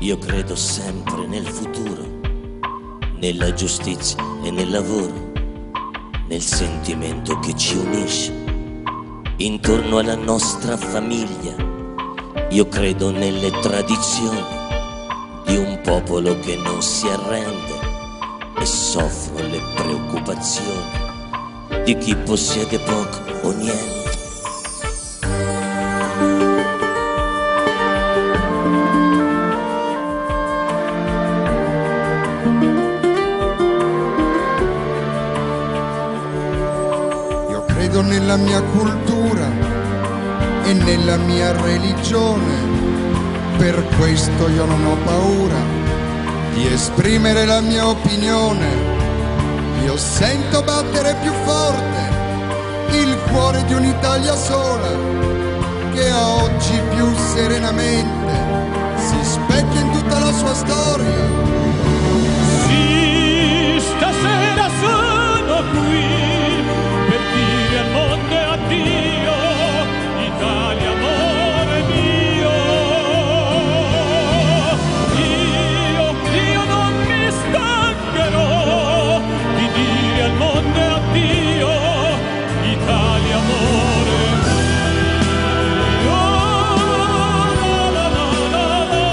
Io credo sempre nel futuro, nella giustizia e nel lavoro, nel sentimento che ci unisce intorno alla nostra famiglia. Io credo nelle tradizioni di un popolo che non si arrende e soffro le preoccupazioni di chi possiede poco o niente. Credo nella mia cultura e nella mia religione, per questo io non ho paura di esprimere la mia opinione. Io sento battere più forte il cuore di un'Italia sola, che oggi più serenamente si specchia in tutta la sua storia. Sì, stasera sono qui per dire al mondo addio, Italia amore mio. Io non mi stancherò di dire al mondo addio, Italia amore mio. La, la, la, la,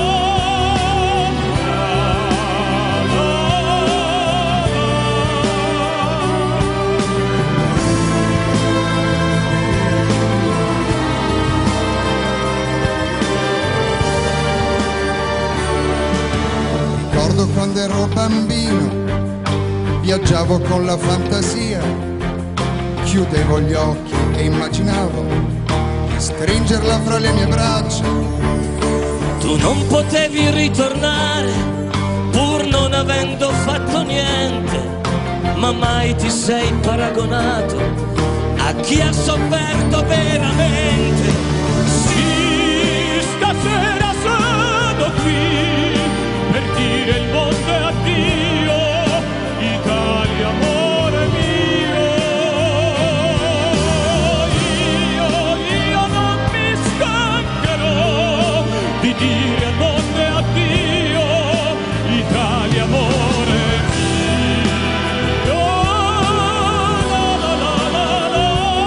Ricordo quando ero bambino, viaggiavo con la fantasia, chiudevo gli occhi e immaginavo di stringerla fra le mie braccia. Tu non potevi ritornare pur non avendo fatto niente, ma mai ti sei paragonato a chi ha sofferto veramente. Sì, stasera sono qui per dire il mondo è addio, Italia amore mio. Io non mi stancherò di dire al mondo è addio, Italia amore mio. La, la, la, la, la,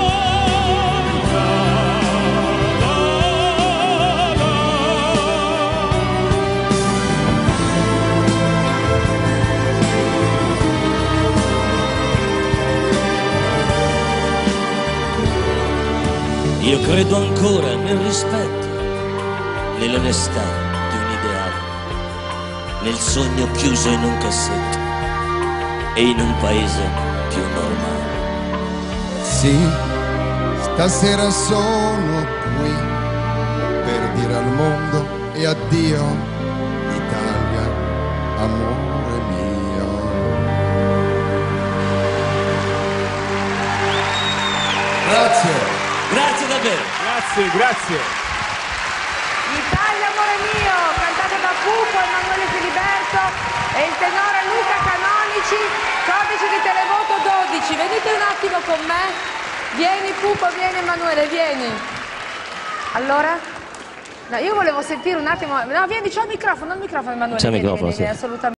Io credo ancora nel rispetto, nell'onestà di un ideale, nel sogno chiuso in un cassetto e in un paese più normale. Sì, stasera sono qui per dire al mondo e addio, Italia, amore mio. Grazie. Grazie davvero. Grazie. Italia amore mio, cantato da Pupo, Emanuele Filiberto e il tenore Luca Canonici, codice di televoto 12. Venite un attimo con me. Vieni Pupo, vieni Emanuele, vieni. Allora? No, io volevo sentire un attimo. No, vieni, c'ho il microfono, Emanuele. C'è il vieni, microfono, vieni, sì. assolutamente.